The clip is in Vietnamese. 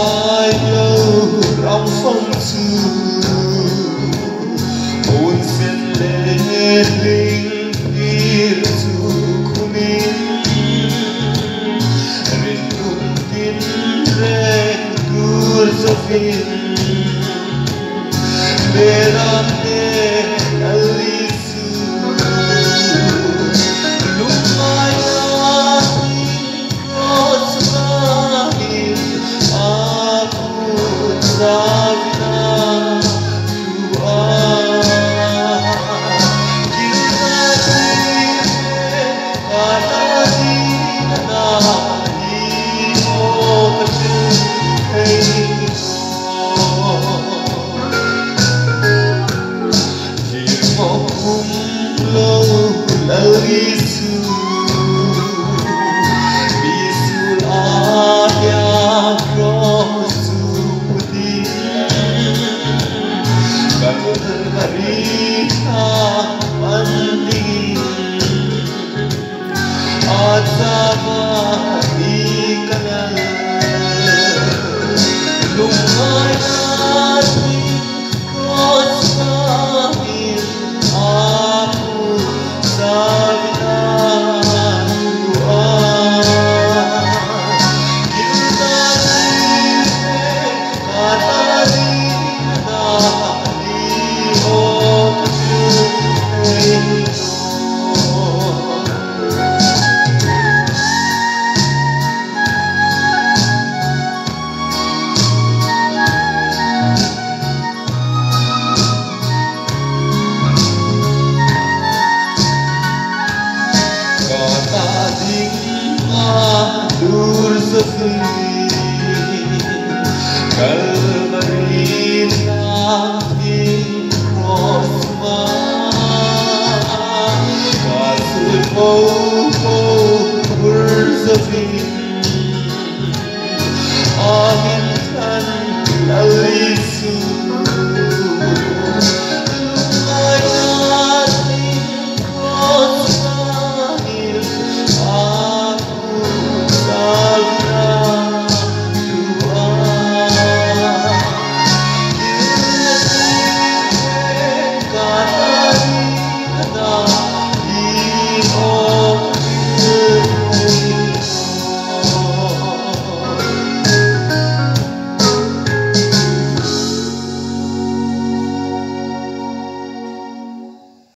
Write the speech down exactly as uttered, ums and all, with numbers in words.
mãi lâu lòng phong trừ hồn sen lên linh kia dù kuning rindu kinre kurzafin Berante alisu lumaya kosmahin aku sabina dua kita diri kata dina imo kecil Lalisu bisul ada prosupudi berharita mandi azab ikan lumayan kosmahin aku sabina dua kita diri kata dina imo kecil Dur sepi kalmarina di kosma kasul mau bersepi angin kan lalisu